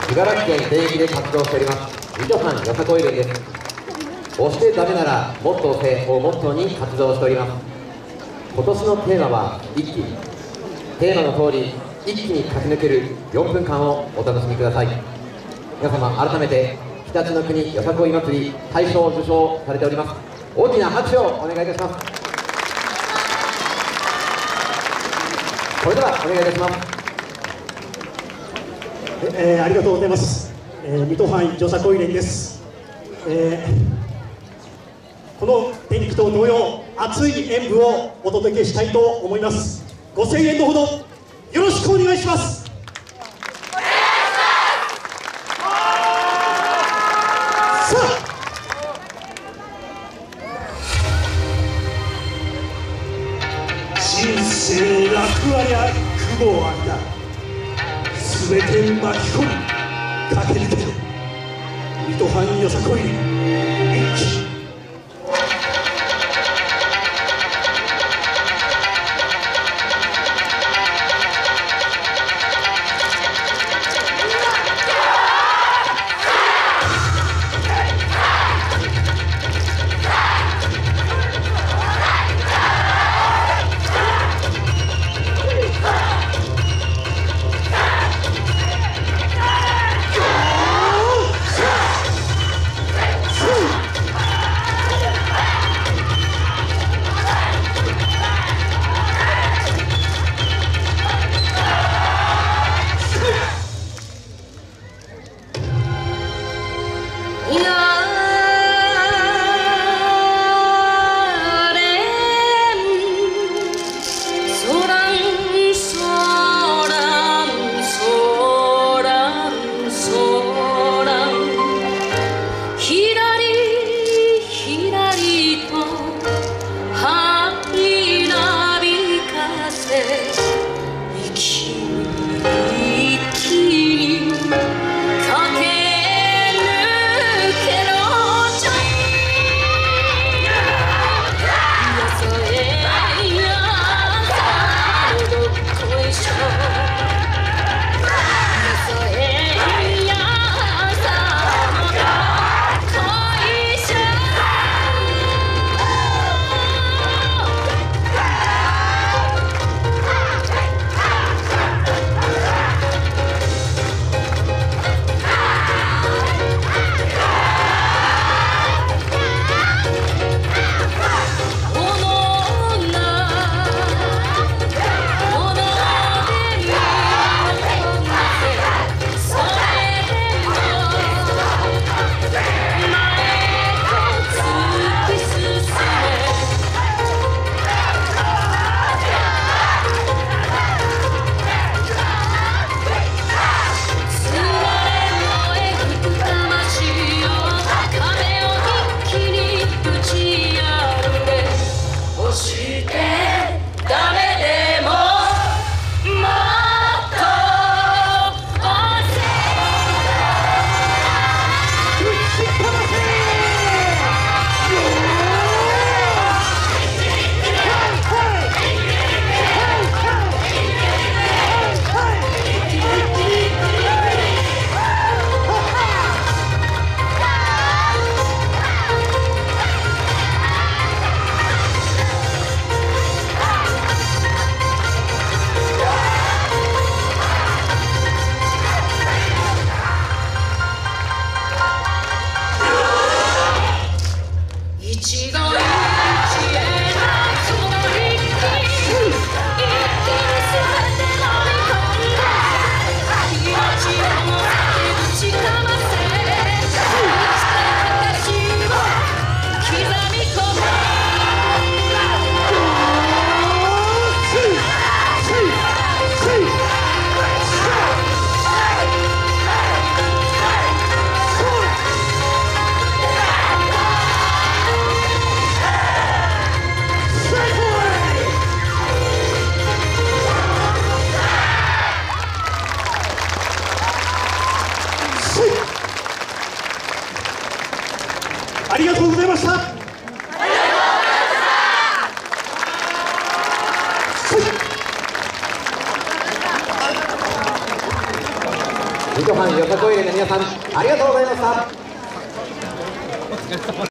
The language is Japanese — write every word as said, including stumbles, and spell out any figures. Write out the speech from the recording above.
茨城県全域で活動しております水戸藩よさこい連です。押してダメならもっと押せをモットーに活動しております。今年のテーマは一気。テーマの通り一気に駆け抜けるよんぷんかんをお楽しみください。皆様改めて常陸の国よさこい祭り大賞を受賞されております。大きな拍手をお願いいたします。それではお願いいたします。 えー、ありがとうございます。えー、水戸藩よさこい連です。えー、この天気と同様熱い演舞をお届けしたいと思います。ご声援のほどよろしくお願いします。 お願いします。 さあ人生楽ありゃ苦労ありだ。すべて巻き込み駆け抜ける水戸藩よさこい一気。ありがとうございました。ありがとうございました。 水戸藩よさこい連の皆さんありがとうございました。